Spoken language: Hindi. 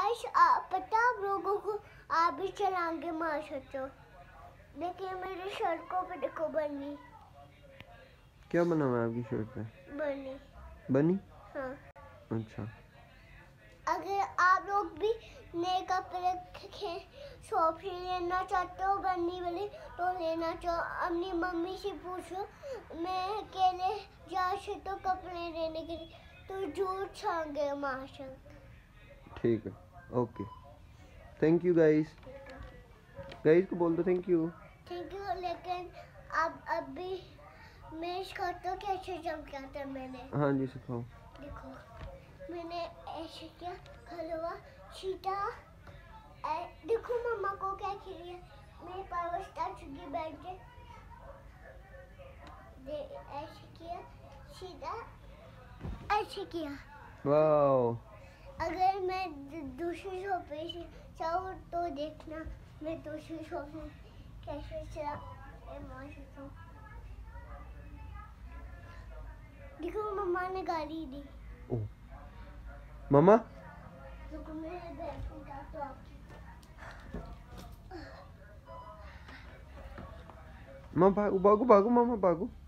गाइस पता आप लोगों को आप भी छलांगे मार सकते हो। देखिए मेरी सड़कों पे देखो बनी। क्या बना हुआ है आपकी शर्ट पे? बनी। बनी? हाँ। अच्छा। अगर आप लोग भी नए कपड़े शॉप से लेना चाहते हो बन्नी वाले तो लेना चाहो, अपनी मम्मी से पूछो। मैं अकेले जा सकता हूँ कपड़े लेने के लिए तो झूठ छांगे माशा। ठीक है, okay, thank you guys. Guys को बोल दो थैंक यू। Thank you. लेकिन अब अभी मैं सिखाता हूँ कैसे जंप करता है मैंने। हाँ जी सिखाओ। देखो मैंने ऐसे किया, हलवा सीधा। देखो मम्मा को क्या किया, मेरे पावर स्टार चुकी बैठ के ऐसे किया, सीधा ऐसे किया। वाओ। अगर मैं दूसरी शॉप पे चाहूँ तो देखना मैं दूसरी शॉप में कैसे चला सकता हूँ। देखो मम्मा ने गाली दी। ओह मम्मा मामा भागो भागो भागो मामा भागो।